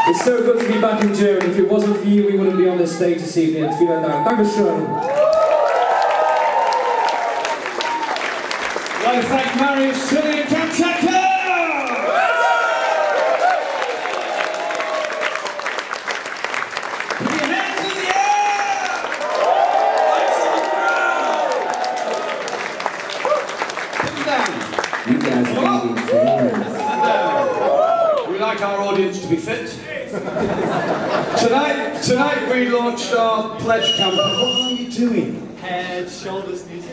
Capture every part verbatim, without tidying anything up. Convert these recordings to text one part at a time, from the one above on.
It's so good to be back in Germany. If it wasn't for you, we wouldn't be on this stage this evening. Vielen Dank. Dankeschön. I'd like to thank Marius, Tilly and Kamchatka! Put your hands in the air! Lights on the ground! Put them down. You guys are being famous. We like our audience to be fit. Tonight, tonight we launched our pledge campaign. What are you doing? Head, shoulders, knees.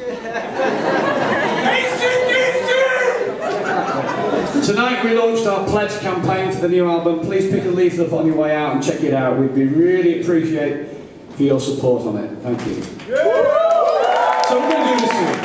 Tonight we launched our pledge campaign for the new album. Please pick a leaflet up on your way out and check it out. We'd be really appreciate for your support on it. Thank you. So we're going to do this soon.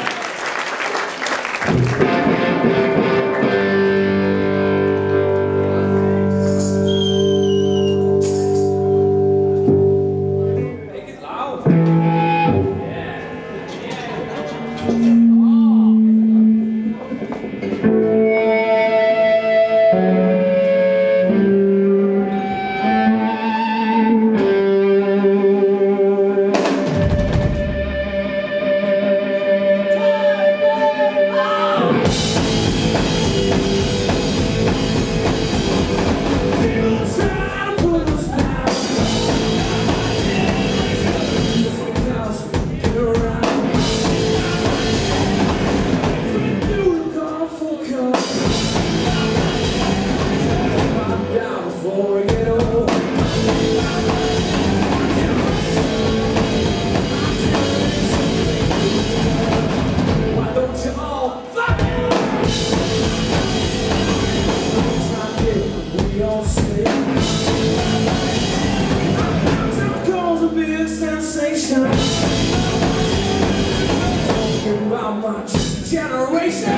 Talking about my generation.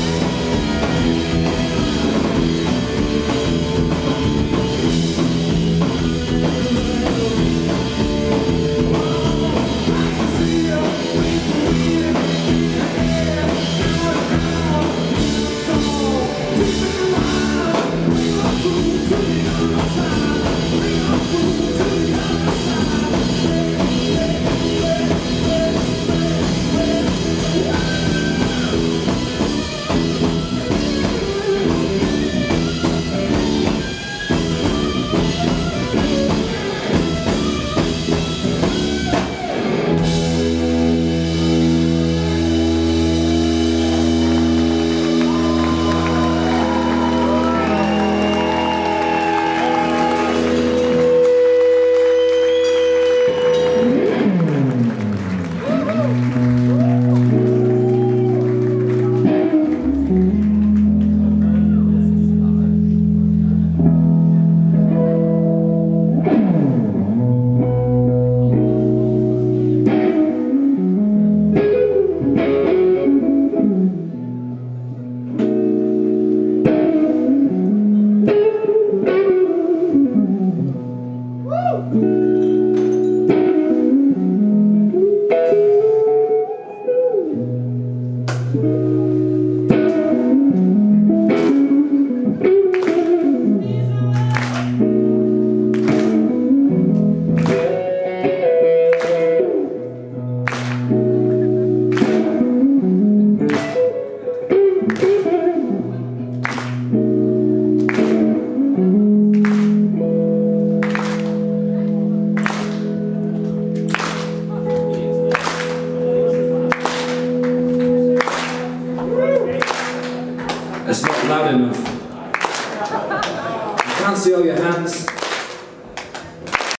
It's not loud enough. You can't see all your hands.